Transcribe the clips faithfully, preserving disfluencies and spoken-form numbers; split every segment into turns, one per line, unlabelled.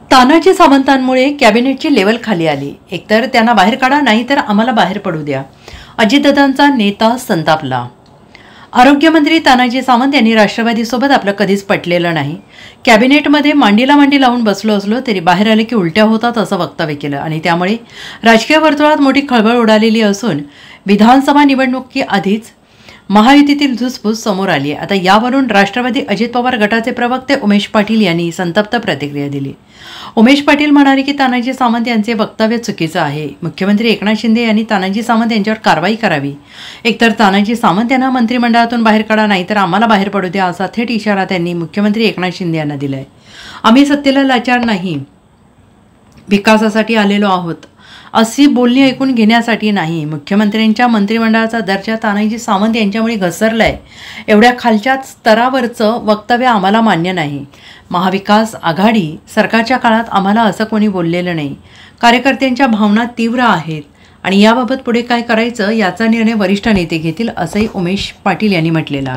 Tanaji सावंतांमुळे कॅबिनेटची level खाली आली। एकतर त्यांना बाहेर काढा, नाहीतर आम्हाला बाहेर पडू द्या। अजितदादांचा नेता संतापला। आरोग्यमंत्री तानाजी सावंत यांनी राष्ट्रवादीसोबत आपलं कधीच पटलेलं नाही। कॅबिनेटमध्ये मांडीला मांडी लावून बसलो असलो तरी बाहेर आले की उलट्या होतात असं वक्तव्य केलं आणि त्यामुळे राजकीय वर्तुळात मोठी खळबळ उडालेली असून विधानसभा निवडणुकीआधीच महायुतीतील धुसफूस समोर आली आहे। आता यावरून राष्ट्रवादी अजित पवार गटाचे प्रवक्ते उमेश पाटील यांनी संतप्त प्रतिक्रिया दिली। उमेश पाटील म्हणाले की तानाजी सावंत यांचे वक्तव्य चुकीचं आहे। मुख्यमंत्री एकनाथ शिंदे यांनी तानाजी सावंत यांच्यावर कारवाई करावी। एकतर तानाजी सावंत यांना मंत्रिमंडळातून बाहेर काढा, नाहीतर आम्हाला बाहेर पडू द्या असा थेट इशारा त्यांनी मुख्यमंत्री एकनाथ शिंदे यांना दिलाय। आम्ही सत्तेला लाचार नाही, विकासासाठी आलेलो आहोत अशी बोलणी ऐकून घेण्यासाठी नाही। मुख्यमंत्र्यांच्या मंत्रिमंडळाचा दर्जा तानाजी सावंत यांच्यामुळे घसरलाय। एवढ्या खालच्या स्तरावरचं वक्तव्य आम्हाला मान्य नाही। महाविकास आघाडी सरकारच्या काळात आम्हाला असं कोणी बोललेलं नाही। कार्यकर्त्यांच्या भावना तीव्र आहेत आणि याबाबत पुढे काय करायचं याचा निर्णय वरिष्ठ नेते घेतील असंही उमेश पाटील यांनी म्हटलेलं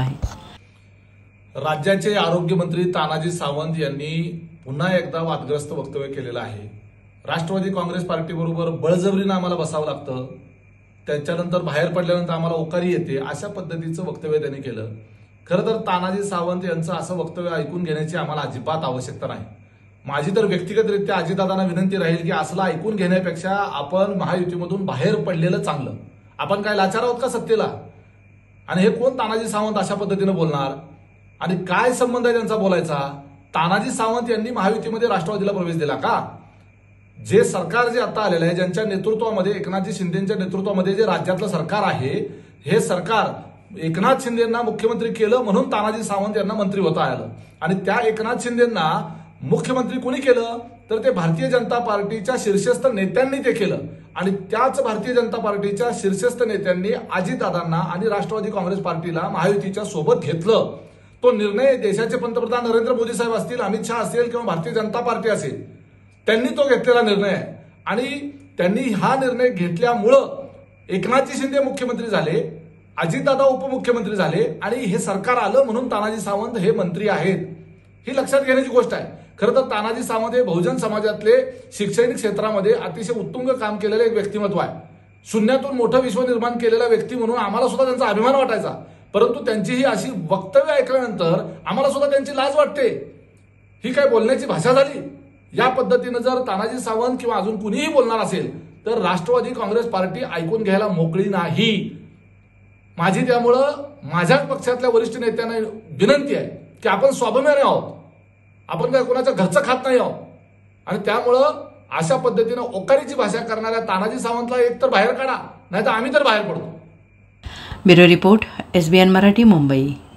आहे।
राज्याचे आरोग्यमंत्री तानाजी सावंत यांनी पुन्हा एकदा वादग्रस्त वक्तव्य केलेलं आहे। राष्ट्रवादी काँग्रेस पार्टी बरोबर बळजबरीने आम्हाला बसावं लागतं, त्याच्यानंतर बाहेर पडल्यानंतर आम्हाला ओकारी येते, अशा पद्धतीचं वक्तव्य त्यांनी केलं। खरं तर तानाजी सावंत यांचं असं वक्तव्य ऐकून घेण्याची आम्हाला अजिबात आवश्यकता नाही। माझी तर व्यक्तिगतरित्या अजितदादांना विनंती राहील की असलं ऐकून घेण्यापेक्षा आपण महायुतीमधून बाहेर पडलेलं चांगलं। आपण काय लाचार आहोत का सत्तेला? आणि हे कोण तानाजी सावंत अशा पद्धतीने बोलणार आणि काय संबंध आहे त्यांचा बोलायचा? तानाजी सावंत यांनी महायुतीमध्ये राष्ट्रवादीला प्रवेश दिला का? जे सरकार जे आता आलेलं आहे, ज्यांच्या नेतृत्वामध्ये एकनाथजी शिंदेच्या नेतृत्वामध्ये जे राज्यातलं सरकार आहे, हे सरकार एकनाथ शिंदेंना मुख्यमंत्री केलं म्हणून तानाजी सावंत यांना मंत्री होता आलं। आणि त्या एकनाथ शिंदेंना मुख्यमंत्री कोणी केलं तर ते भारतीय जनता पार्टीच्या शीर्षस्थ नेत्यांनी ते केलं। आणि त्याच भारतीय जनता पार्टीच्या शीर्षस्थ नेत्यांनी अजितदादांना आणि राष्ट्रवादी काँग्रेस पार्टीला महायुतीच्या सोबत घेतलं। तो निर्णय देशाचे पंतप्रधान नरेंद्र मोदी साहेब असतील, अमित शहा असतील किंवा भारतीय जनता पार्टी असेल, त्यांनी तो घेतलेला निर्णय आहे। आणि त्यांनी हा निर्णय घेतल्यामुळं एकनाथजी शिंदे मुख्यमंत्री झाले, अजितदादा उपमुख्यमंत्री झाले आणि हे सरकार आलं म्हणून तानाजी सावंत हे मंत्री आहेत, ही लक्षात घेण्याची गोष्ट आहे। खरं तर तानाजी सावंत हे बहुजन समाजातले शैक्षणिक क्षेत्रामध्ये अतिशय उत्तुंग काम केलेले एक व्यक्तिमत्व आहे। शून्यातून मोठं विश्व निर्माण केलेला व्यक्ती म्हणून आम्हाला सुद्धा त्यांचा अभिमान वाटायचा, परंतु त्यांची ही अशी वक्तव्य ऐकल्यानंतर आम्हाला सुद्धा त्यांची लाज वाटते। ही काय बोलण्याची भाषा झाली? या पद्धतीनं जर तानाजी सावंत किंवा अजून कुणीही बोलणार असेल तर राष्ट्रवादी काँग्रेस पार्टी ऐकून घ्यायला मोकळी नाही। माझी त्यामुळं माझ्याच पक्षातल्या वरिष्ठ नेत्यांना विनंती आहे की आपण स्वाभिमानी आहोत, आपण काय कोणाच्या घरचं खात नाही आहोत। आणि त्यामुळं अशा पद्धतीनं ओकारीची भाषा करणाऱ्या तानाजी सावंतला एक तर बाहेर काढा, नाहीतर आम्ही तर बाहेर पडतो।
Bureau report, SBN Marathi, Mumbai.